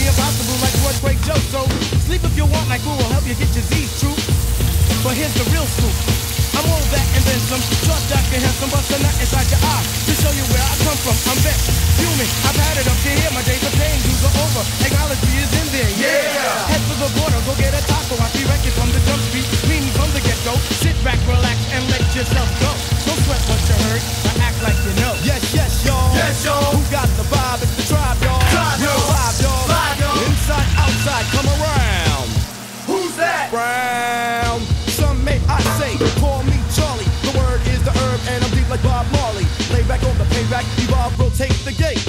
impossible like one great joke. So sleep if you want, like we will help you get your Z's true. But here's the real scoop. I'm all that and then some. Trust I can have some, bust a nut inside your eye to show you where I come from. I'm vexed, fuming. I've had it up to here. My days of pain, dues are over. Acknowledge is in there. Yeah. Head for the border, go get a taco. I see wreck it from the jump street, meaning from the get-go. Sit back, relax, and let yourself go. Don't sweat what you heard, but act like you know. Yes, yes, y'all. Yes, y'all. Who got the vibe? It's the tribe, y'all. Tribe, y'all. Vibe, y'all. Vibe, y'all. Inside, outside, come around. Who's that? Brown. Some may I say, call me Charlie. The word is the herb, and I'm deep like Bob Marley. Lay back on the payback, evolve, rotate the gate.